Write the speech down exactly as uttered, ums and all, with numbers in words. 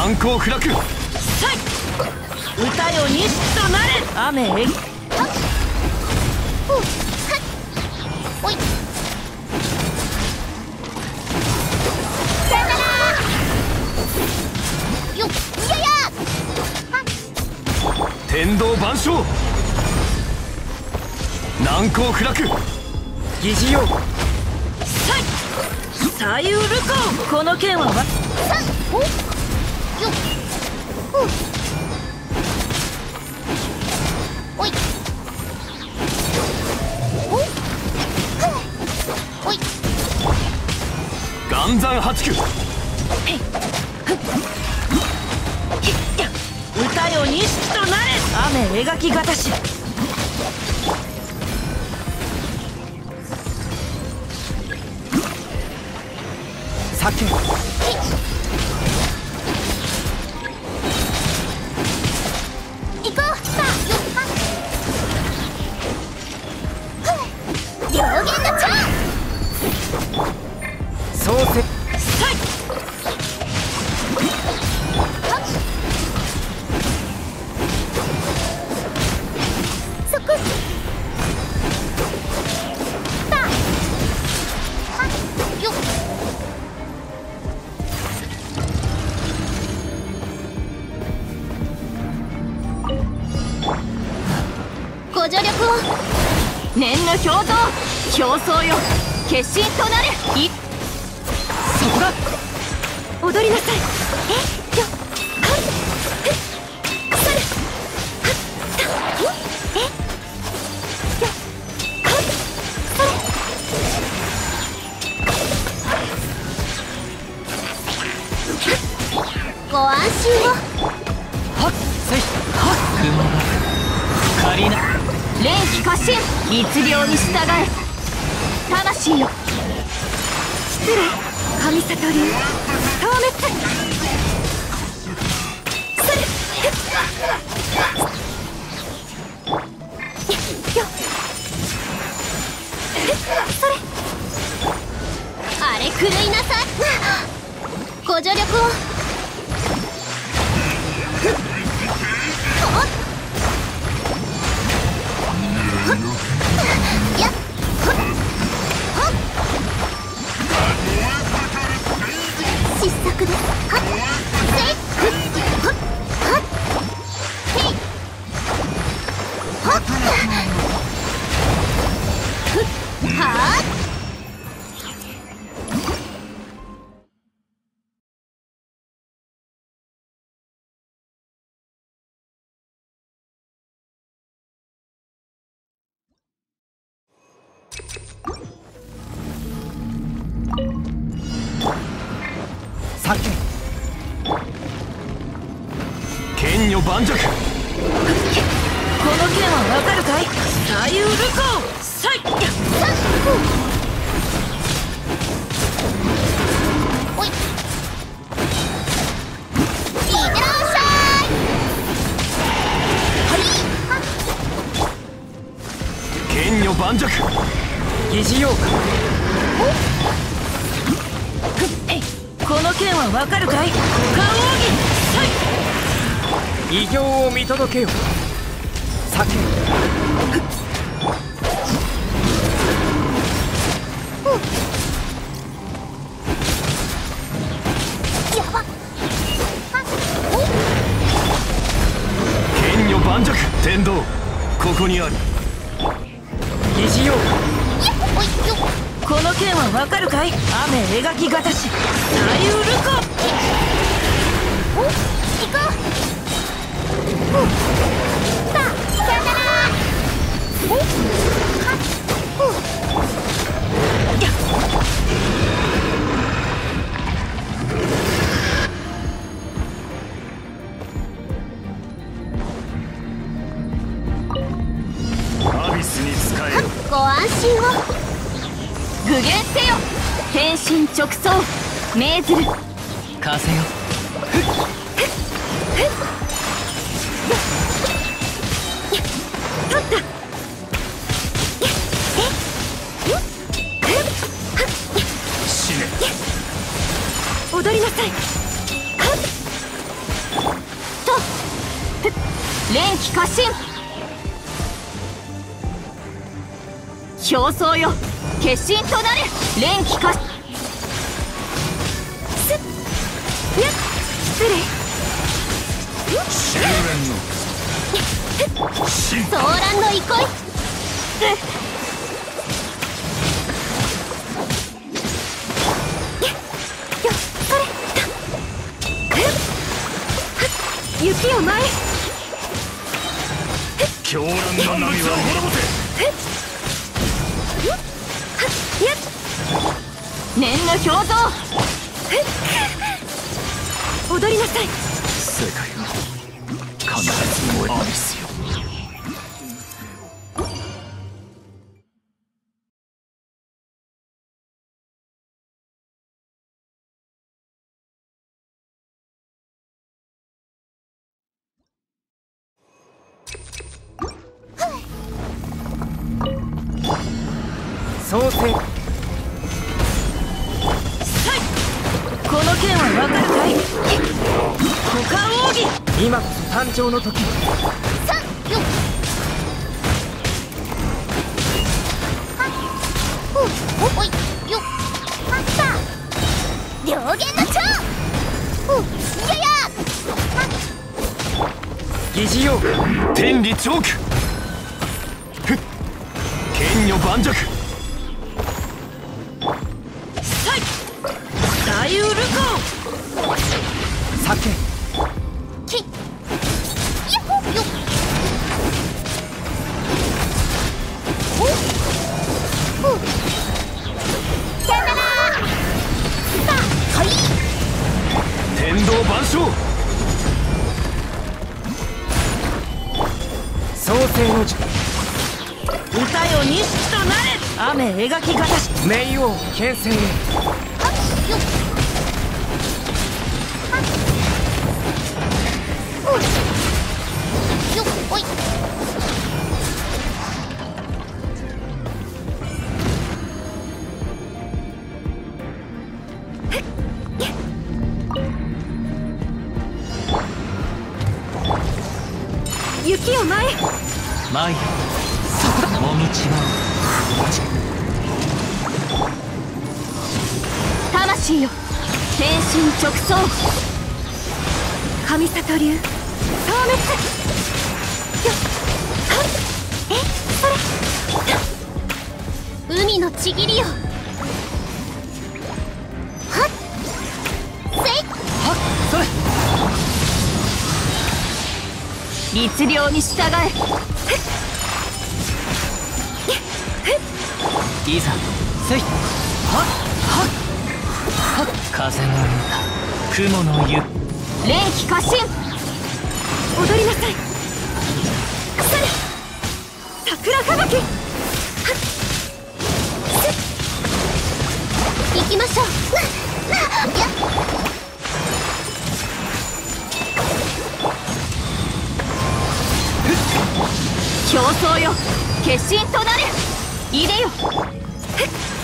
難攻不落。さい歌よ錦となれ。雨へっおいさよならよっいやや天道万象。難攻不落。 疑似よ。さい左右ルコ。この剣はわさおよっおいおい岩山八九。 歌よ錦となれ。雨描きがたし。 酒行こうさ両言のチャン創世。 さいそこさあよっご助力を念の表像競争よ決心となれいそこだ。 踊りなさいえよっはっふっそれはったよえよっはっそれご安心をはっせいはっ雲が借りな。 連気過信律令に従え魂よ失礼神里流消滅それよっそれあれ狂いなさいご助力をやっ失策ですはっせいふっはっはっへいはっふっはっ酒剣女盤石。 この剣はわかるかい。左右ルコ。さいやさっおいいってらっしゃいはい剣女盤石。 疑似よ。この剣はわかるかい。花王儀。 異形を見届けよ。酒やばっ剣女盤石。天道ここにある。 疑似よ。 おいよっこの剣はわかるかい。雨描きがたし。左右ルコ。 お行こうさあさよならおはっふやっアビスに使えよ。 ご安心を具現せよ天心直送命ずる風よ。 取った死ね。 踊りなさいはっ気過信。表層よ決心となれ。連気過信。すっやっ失礼。 終焉の真ソーランの憩い。よっそれ。雪を前へ。 狂乱の波は滅ぼやっ念の表像。踊りなさい。 せ世界は必ず燃えアビスよ。 創世。この剣はわかるかい。股間奥義。今こそ誕生の時。 さよっおおいよっあった両弦の蝶。おやや疑似用。 天理チョーク。ふっ剣女盤石。 大ウルコ酒。 きやっほよっおおさよならさあはい天道万象。 創世の術。歌よ錦となれ。雨描きがたし。冥王牽制へ。 はっよっはっおよっおい雪を前へ。 前へ。もみちま魂よ天心直送。神里流消滅。よっはっえそれ海のちぎりよ。はっせいはっそれ。 律令に従え。 いざせい。はっはっはっ。風の歌雲の湯。 連気過信。踊りなさい。腐れ桜吹雪。はっすっ行きましょう。ななやっ表層よ決心となれ。いでよ。